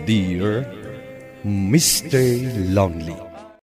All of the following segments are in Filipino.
Dear Mr. Lonely.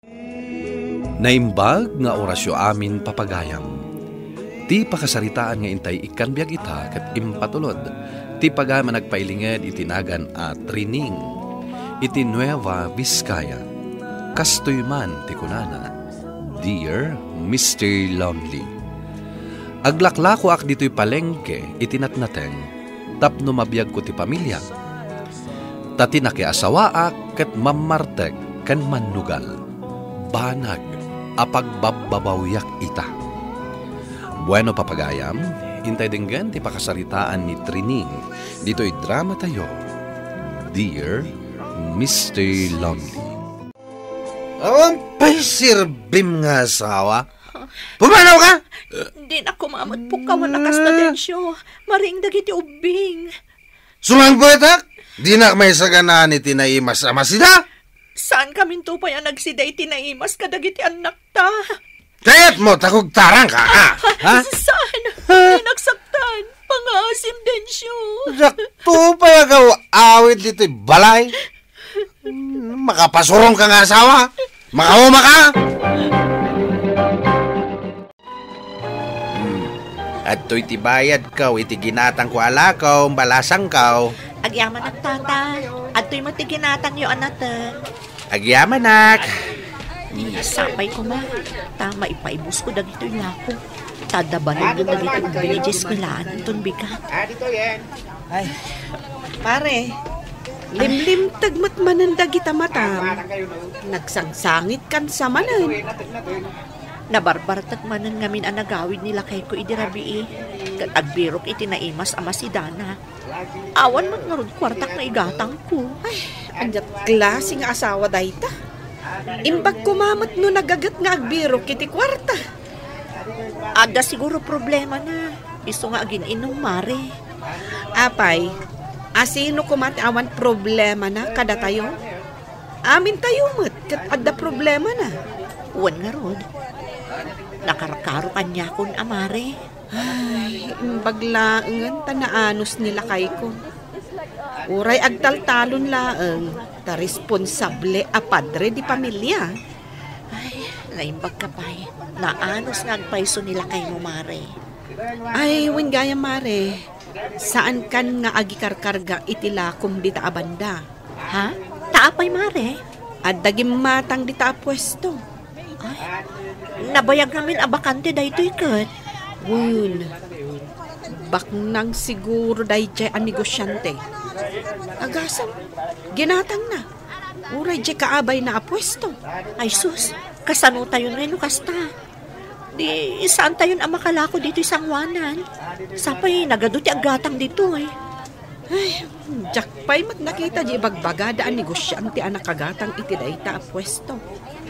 Naimbag nga orasyo amin papagayam. Ti pakasaritaan nga intay ikan biag ita kat impatulod. Ti pagama nagpailinged itinagan at Trining. Iti Nueva Vizcaya. Kastoy man ti kunana. Dear Mr. Lonely. Aglaklako ak dito'y palengke itinatnateng. Tapno mabiyag ko ti pamilya. Tati nakiasawaak kat mamarteg kan manugal. Banag apagbababawyak ita. Bueno papagayam, intay dinggan ti pakasaritaan ni Trining. Dito'y drama tayo. Dear Mr. Lonely. Awang pa'y sirbim nga asawa. Pumanaw ka? Di na kumamot po ka walakas na densyo. Maring dagiti ubing. Sulang buetak? Di na may saganaan iti naimas ama sida? Saan kami tupay ang nagsiday tinaimas kadagiti anak ta? Kaya't mo takog tarang ka, ha? Saan? Di nagsaktan. Pangasim densyo. Sakto pa yagaw awit dito'y balay. Makapasurong ka nga asawa. Makauma ka. At to'y tibayad kaw, iti ginatang ko alakaw, balasang kaw. Agyaman at tata. At to'y matiginatang yo anata. Agyaman Sapay ko ma. Tama ipaibus ko dagito yung lako. Tadabalon yung dagito yung villages kilaan. Itong bigat. Ay, pare. Limlim tagmat manan dagita matam. Nagsangsangit kan sa manan. Nabarbartag manan ngamin ang nagawid nila kay ko idirabi kat agbirok itinaimas ama si Dana. Awan man nga kwartak na igatang ko. Ay, anjat klase nga asawa dayta. Imbag kumamot no nagagat nga agbiro kiti kwarta. Ada siguro problema na. Iso nga agin inong mare. Apay, asino kumati awan problema na kada tayo? Amin tayo mat, kat ada problema na. Uwan nga rod. Nakarakaro kanya kun amare. Ay, baglaangan tanaanos nila kay ko. Uray agtaltalon laang, ta responsable a padre di pamilya. Ay, naimbag ka pa'y. Naanos nga agpaiso nila kay mo, mare. Ay, wen gaya mare. Saan kan nga agikarkarga itilakom di ta abanda? Ha? Taapay, mare? At dagim matang di ta pwesto. Ay, nabayag namin abakante da ito ikat. Wun, baknang siguro dahi jay ang negosyante. Agasam, ginatang na. Uray jay kaabay na apwesto. Ay sus, kasano tayo rin kasta. Di saan tayo ang makalako dito isang wanan. Sapay nagaduti agatang dito eh. Ay, jakpay mat nakita jay bagbagada ang negosyante ang nakagatang iti dahi ta apwesto.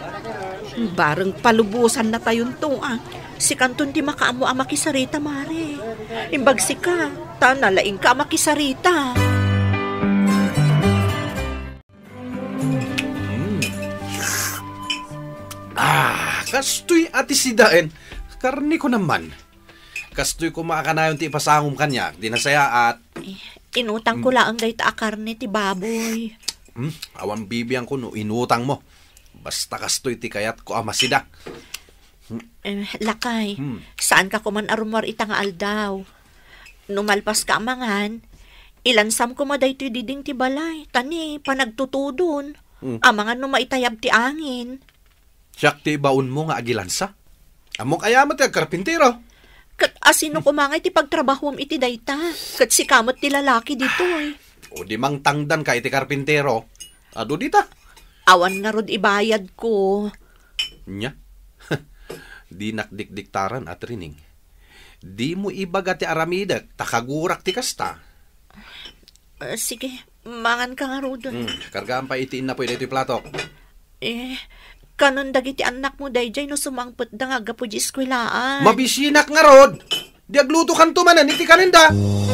Bareng palubusan na tayon to Si Kanton di makaamo ang makisarita, mare. Imbag si ka, tanalaing ka ang makisarita. Kastoy ati sidaen. Karni ko naman. Kastoy ko makakanayon ti ipasangom kanya. Dinasaya at... Inutang ko laang dayta a karne ti baboy. Awan bibiyang ko no, inutang mo. Basta kastoy ti kayat ko amasida. Lakay, saan ka kuman arumar itang aldaw? Numalpas ka amangan, ilansam ko maday ti diding ti balay, tani, panagtutudon. Amangan numaitayab ti angin. Siyak ti baon mo nga agilansa. Amo kaya mo ti agkarpintero. Kat asino kumangay ti pagtrabahom iti dayta. Kat si kamot ti lalaki dito eh. O di mang tangdan ka iti karpintero. Ado dita. Awan nga rod ibayad ko. Nya? Di nakdikdiktaran at Rining. Di mo ibaga ti aramidak, takagurak ti kasta. Sige, mangan ka nga rod. Kargaan pa itiin na po iti plato. Kanon dagiti anak mo dayjay no sumangpet da nga gapo di eskwelaan. Mabisinak nga rod. Di agluto kan tumanan iti kaninda.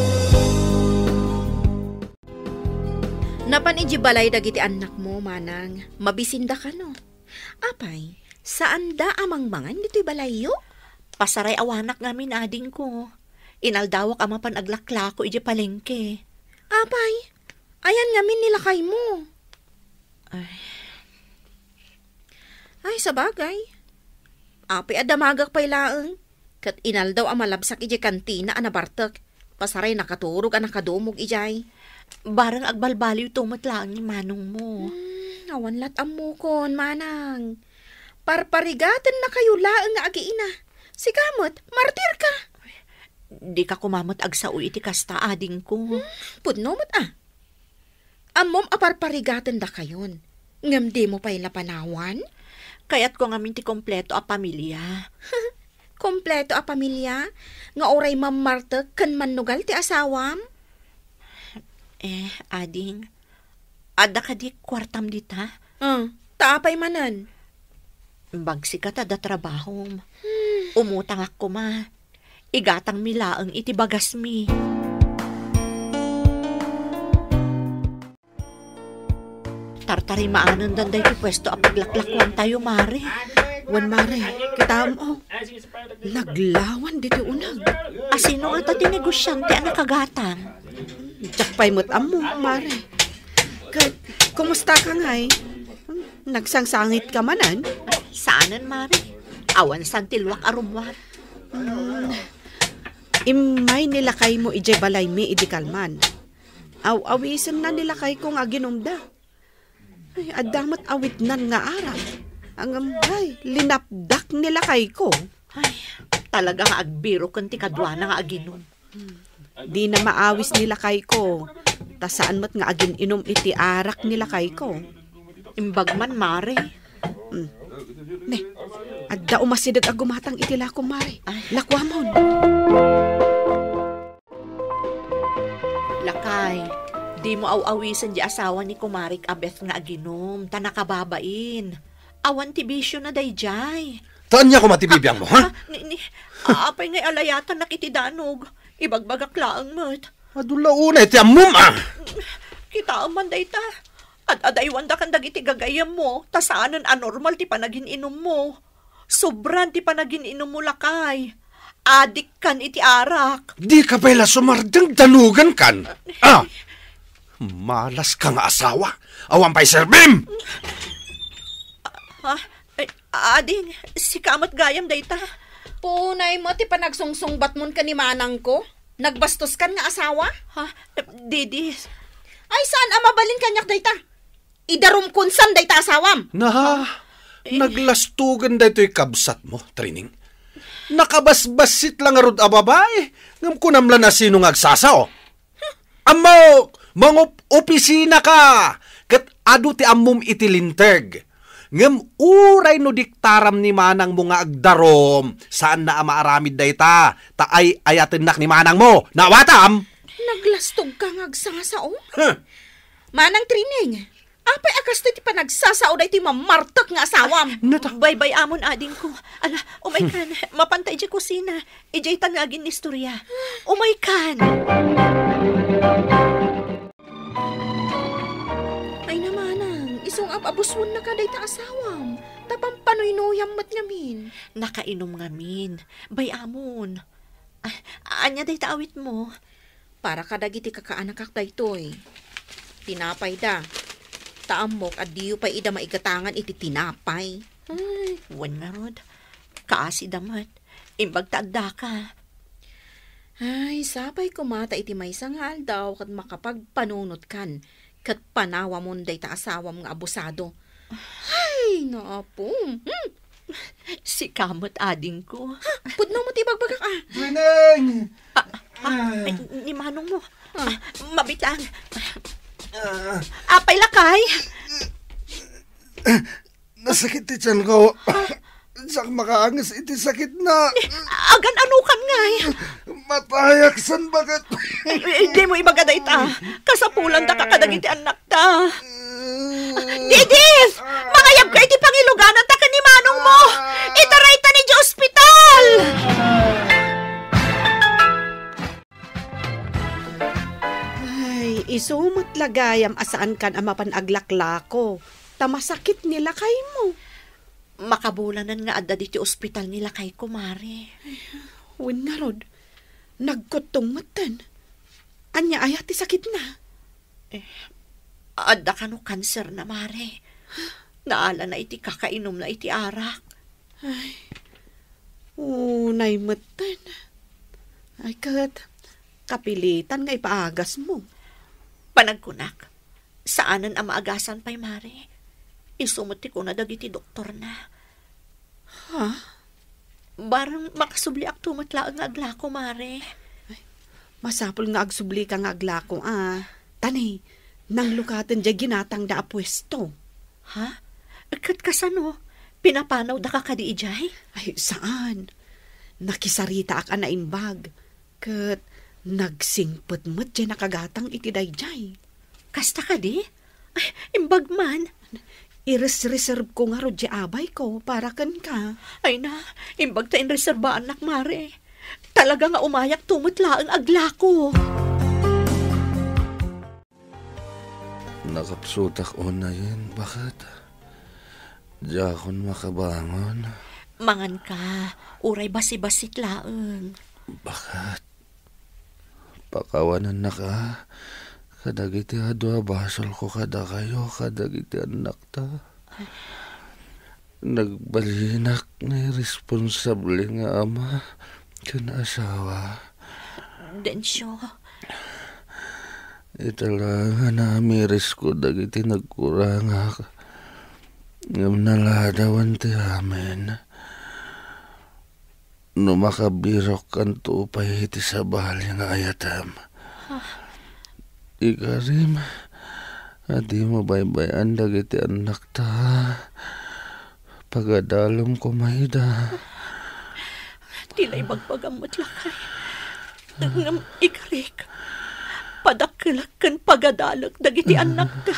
Napan iji balay dagiti anak mo, manang. Mabisinda ka no. Apay, saan da amang mangan dito'y balayo? Pasaray awanak ngamin ading ko. Inaldawak ama pan aglakla ko iji palengke. Apay, Ayan ngamin nila kay mo. Ay, sabagay. Api adamagak pa'y laeng. Kat inal daw ang malabsak ijay kantina anabartak. Pasaray nakaturog ang nakadumog ijay. Barang agbalbaliw tumatlaan ni manong mo. Awan latam mo kon, manang. Parparigatan na kayo laeng nga agiina. Si kamot, martir ka. Di ka kumamot agsao iti kasta ading ko. Pudno mo't Amom aparparigatan da kayon. Ngam di mo pa'y lapanawan? Kaya't ko ngamin ti kompleto a pamilya. Kompleto a pamilya? Nga oray mamartek kan manugal ti asawam? Ading, ada ka di kwartam dita? Taapay manan. Bagsi ka tada trabahom. Umutang ako ma. Igatang milaang iti bagas mi. Tartari maanan danday ti pwesto a paglaklakwan tayo, mare. Wan mare, kita mo. Naglawan dito unag. Asino nga ta tinegosyante ang nakagatang? Jakpay mo't amo, mare. Kumusta ka ngay? Nagsangsangit ka manan? Saanan, mare? Awan san tilwak arumwat. Imay nilakay mo ijay balay mi idikalman. Awisan na nilakay ko nga ginomda. Ay, adamat awit nan nga aram. Ang linapdak nilakay ko. Ay, talaga nga agbiro kan ti kadwana nga aginom. Di na maawis nilakay ko. Tasaan mo't nga agin inom iti arak nilakay ko. Imbagman, mare. Ne, adda umasidag agumatang iti lako, mare. Lakwamon. Lakay, di mo awawisan di asawa ni Kumarik Abeth nga aginom, ta nakababain. Awan ti bisyo na dayjay. Taan niya ko matibibiyang mo, ha? Apay ngay alayatan nakitidanog. Ibagbagak laang mat. Adula una, iti amum, Kita man day ta. At adaywan da kan dagiti gagayam mo, ta saanan anormal ti panagin inom mo. Sobran ti panagin inom mo, lakay. Adik kan iti arak. Di ka pala sumardang danugan kan. Malas ka nga asawa. Awan pa'y serbim! Ading, si kamat gayam day ta. Punay mo ti panagsungsungbat mon ka ni manang ko? Nagbastos kan nga asawa? Didis. Ay, saan amabalin kanyak day ta? Idarum kunsan day ta asawam. Naglastugan da ito'y kabsat mo, Trining. Nakabasbasit lang arod a babae. Ngam kunamla na sino agsasao. Amo, mangup opisina ka. Kat adu ti amum itilinteg. Ngam uray no diktaram ni manang mo nga agdarom. Saan na maaramid day ta? Taay ayatin nak ni manang mo. Nawatam! Naglastog ka nga agsasao? Manang Trining, apay akas ti panagsasao day ti mamartak nga asawam. Baybay amon ading ko. Ala, umay kan. Mapantay di kusina. Ijay tanagin ni istorya. Umay kan. Ay namanang, isong abuswon na ka day ta asawam. Tapang panoy-noyam mat ngamin. Nakainom ngamin. Bay amon. Anya day taawit mo. Para kadagiti kakaanak kak daytoy. Tinapay da. Taamok at diyo pa ida maigatangan iti tinapay. Ay, wan nga rod. Kaasi damat. Imbag taagda ka. Ay, sapay kumata iti maysa nga aldaw kat makapagpanunot kan. Kat panawa mon day ta asawam nga abusado. Ay, naapong. Si kamot ading ko. Pudno mo tibagbagak Trining! Ni manong mo. Mabitang. Apay lakay. Nasakit ti tiyan ko. Sak makaangas iti sakit na. Agan anukan ngay. Matayak san bagat. Hindi mo ibagaday ta. Kasapulan da kakadagiti anak ta. Didis! Mangayab ka iti pangiluganan ta ka ni manong mo. Itaray ta ni di ospital. Isumot lagayam asaan kan amapan aglaklako. Tamasakit nila kay mo. Makabulanan nga adda diti ospital nila kay kumare. Win nga rod, nagkutong matan. Anya ayat ti sakit na. Adda ka no cancer na, Mare. Naala na iti kakainom na iti arak. Unay matan. Ay, kat, kapilitan nga ipaagas mo. Panagkunak, saanan ang maagasan pa'y, Mare? Isumuti ko na dagiti doktor na. Ha? Barang makasubli ak tumatla ang aglako, Mare. Masapul nga agsubli ka nga aglako, Tani, nang lukatan dya ginatang da apwesto. Ha? Kat kasano? Pinapanaw da ka kadi ijay? Ay, saan? Nakisarita ak anaimbag. Kat, nagsingpet mo't dya nakagatang iti dayjay. Kasta ka di? Ay, imbag man. I-reserve ko nga rodya abay ko para kan ka. Ay na, imbag ta inreserbaan nak, Mare. Talaga nga umayak tumutla ang aglako. Nakapsutak o na yun. Bakit? Di akon makabangon. Mangan ka, uray basi-basit laeng. Bakit? Pakawanan na ka. Kadagiti adwa basol ko kada kayo. Kadagiti anak ta. Nagbalinak na responsable nga ama. Kana asawa. Densyo. Itala na miris ko dagiti nagkurangak. Ngam naladawan ti amin. No makabirok kan tupay iti sabali nga ayatam. Ikarim, adi mo baybayan dagiti anak ta. Pagadalom ko maida. Tila'y magpagamot lakay. Ngam ikarik. Padakilak pagadalag dagiti anak ta.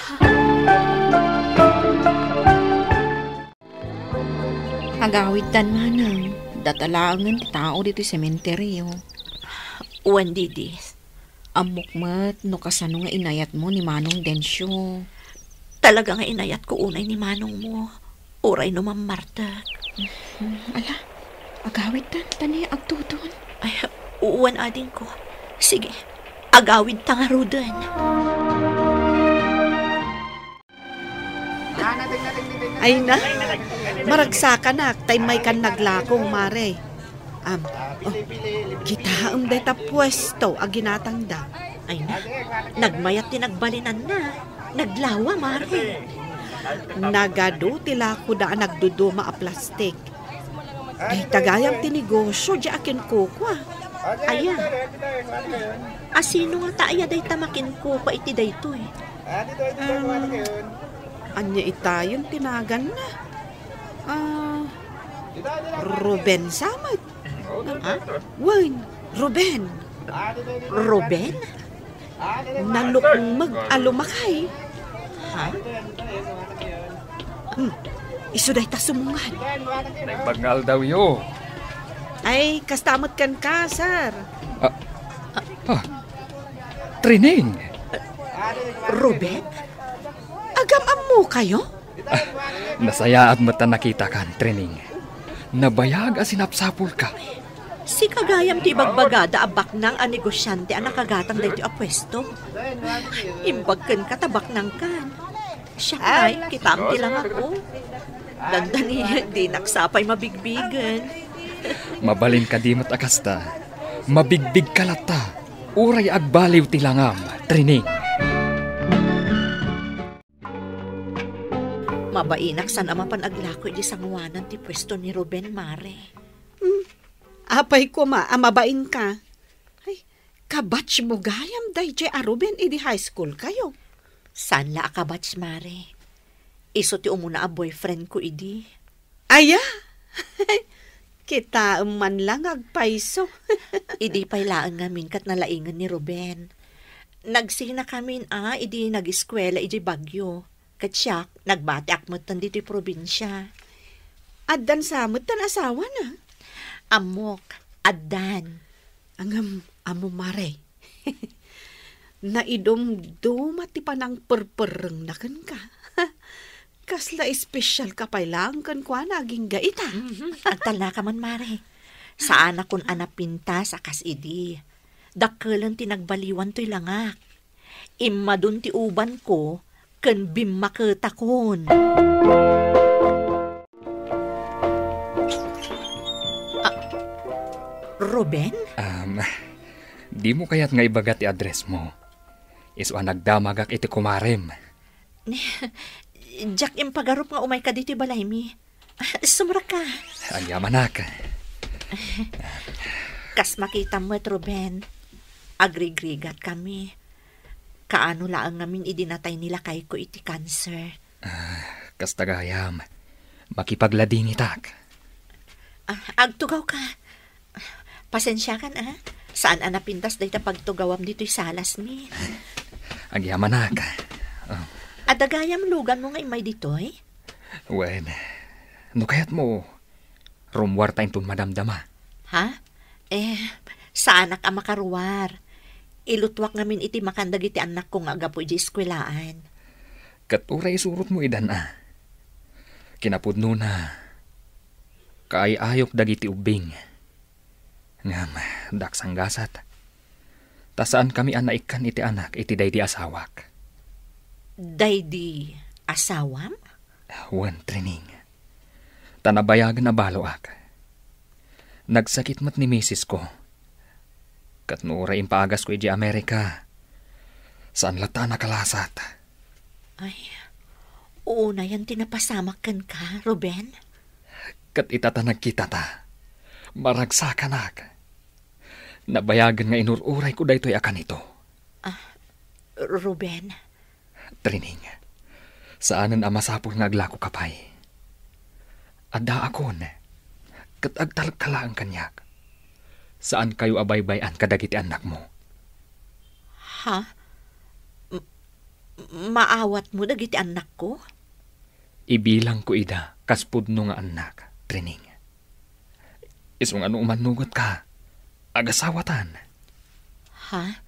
Agawid tan manang. Datalangan ti tao dito sa sementeryo. Uwan didi. Amokmat no kasano nga inayat mo ni Manong Densyo. Talaga nga inayat ko unay ni Manong mo. Uray no mamartag. Ala, agawid tan. Tani agtudon. Ay, uwan ading ko. Sige, agawid tangarudan. Ay na, maragsakan na, tay may kan naglakong, Mare. Kita day ta pwesto, aginatang da. Ay na, nagmayat tinagbalinan na. Naglawa, Mare. Nagado tila ko da nagduduma a plastik. Day tagayang tinegosyo, di akin kukwa. Aya. Asino nga taaya day tamakin ko pa iti day to eh. Anya itayon tinagan na. Ruben Samad. Wan, Ruben. Ruben? Nalukmag alumakay. Ha? Isuday ta sumungan. Nagbangal daw yo. Ay, kastamot kan ka, sir. Trining. Ruben? Agam mo kayo? Nasaya at mata nakita kan, Trining. Nabayag as sinapsapul ka. Si kagayam ti bagbagada abak nang a negosyante a nakagatang dito a pwesto. Imbagkan ka tabak nang kan. Siya ay, kitam lang ako. Dandani, di naksapay mabigbigan. Mabalin ka di mat akasta. Mabigbig kalata. Uray agbaliw tilangam, Trining. Mabainak san ama panaglako di sanguanan ti pwesto ni Ruben, Mare. Apay ko mabain ka. Ay, kabatch mo gayam day jay Ruben idi high school kayo. San la akabatch, Mare? Iso ti umuna a boyfriend ko idi. Aya! Kita man lang agpaiso. Idi pailaan ngamin kat nalaingan ni Ruben. Nagsina kamin idi nag-eskwela idi Bagyo. Kat siya, nagbati akmat tan dito'y probinsya. Addan samot tan asawa na. Amok, addan. Angam, amo Mare. Naidom-dom at ipanang perpereng na kan ka. Kasla espesyal ka pa lang kan kwa naging gaita. Agtal na ka man, Mare. Saan akong anapinta sa kas idi. Dakkelan tinagbaliwan to'y langak. Imadun ti uban ko, ken bimmaketakon. Ruben? Di mo kaya't nga ibagat ti address mo. Isu nagdamagak iti kumarem. Jack impagarup nga umay ka dito balay mi. Sumra ka. Anyamanak. Kas makita mo, Ruben. Agrigrigat kami. Kaano laang namin idinatay nila kay ko iti cancer. Kas tagayam. Makipaglading itak. Agtugaw ka. Pasensya ka na. Saan anapintas dahi ta pagtugawam dito'y salas mi. Anyamanak. Adagayam lugan mo nga imay dito'y? Wen, no kayat mo, rumwar tayong madamdama. Ha? Saan ka makaruwar? Ilutwak ngamin iti makandag iti anak ko nga agapo iti eskwelaan. Katuray surot mo idan Kinapudno na, kaayayok dagiti ubing. Ngam, daksang gasat. Tasaan kami anaikan iti anak iti daydi asawak. Daydi asawam? Wan training. Tanabayagan na baloak. Nagsakit mat ni misis ko. Katnura impaagas ko iti Amerika. Saan lata nakalasat? Ay, una yan tinapasamakan ka, Ruben? Kat itatanag kita ta. Maragsakan. Nabayagan nga inururay ko daytoy akan ito. Ruben? Trining, saanan amasapol nga aglako kapay. Adda akon, kat agtalkala ang kanyak. Saan kayo abaybayan kadagiti anak mo? Ha? Maawat mo dagiti anak ko? Ibilang ko ida, kaspudno nga anak, Trining. Isong ano umanugot ka, agasawatan. Ha?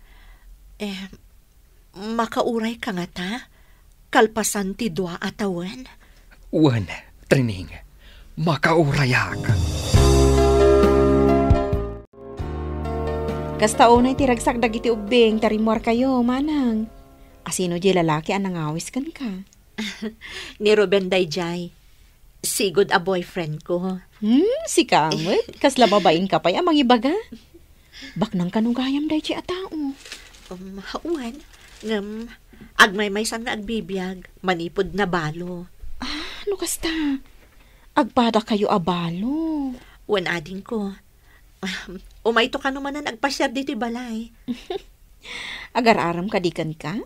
Makauray ka nga ta? Kalpasan ti dua atawan? Wan, Trining, makaurayak. Kastaunay ti ragsak dagiti ubing, tarimwar kayo, manang. Asino di lalaki ang nangawis kan ka? Ni Ruben Dayjay. Sigod a boyfriend ko. Si Kamot? Kasla babaing ka pa'y amang ibaga? Baknang kanugayam Dayjay a tao. Hauan. Agmay-maysan na agbibiyag. Manipod na balo. Ano kasta? Agpada kayo abalo. Wan ading ko. Umayto ka naman na nagpasyar dito'y balay. Agar-aram kadikan ka?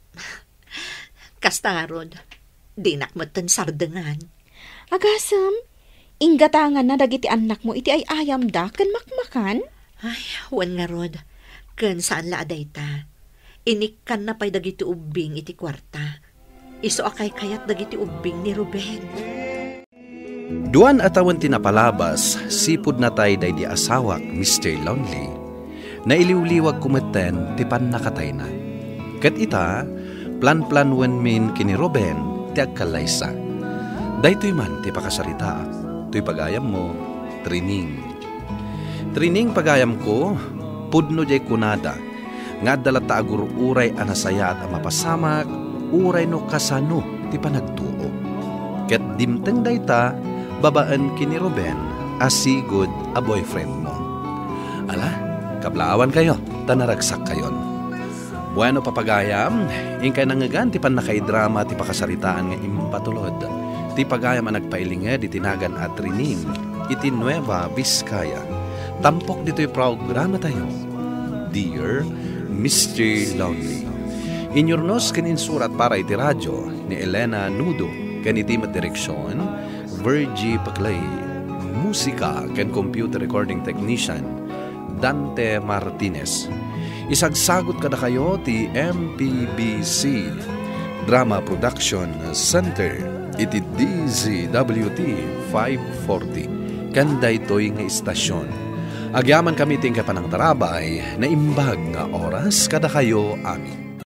Kastarod. Dinak mo tan sardengan. Agasam, inggatangan na dagiti anak mo iti ay ayam da kan makmakan? Ay, wan nga rod. Kan saan la aday ta? Inikkan na pa'y dagiti ubing iti kwarta. Iso akay kayat dagiti ubing ni Ruben. Duan atawan tinapalabas, sipud na tay day di asawak, Mr. Lonely. Nailiwliwag kumeten, tipan nakatay na. Kat ita, plan-plan wen min kini Ruben, ti agkalaysa. Daytoy man ti pakasarita, tuy pagayam mo, Trining. Trining pagayam ko, pudno jay kunada, nga dalata agur uray anasaya at mapasamak, uray no kasano ti panagtuo. Ket dimteng dayta, babaan kini Ruben, asigod a boyfriend mo. Ala, kablaawan kayo, tanaragsak kayon. Bueno papagayam, ingkay nangagan ti pan nakaidrama ti pakasaritaan nga impatulod. Ti pagayam ang nagpailinged itinagan at Trining, iti Nueva Vizcaya. Tampok dito'y programa tayo. Dear Mr. Lonely. Inyornos kaninsurat para iti radyo ni Elena Nudo, kaniti direksyon, Virgie Paclay. Musika ken computer recording technician, Dante Martinez. Isagsagot kada kayo ti MPBC Drama Production Center. Iti DZWT 540 kanda ito'y nga istasyon. Agyaman kami ting kapanang tarabay na imbag nga oras kada kayo amin.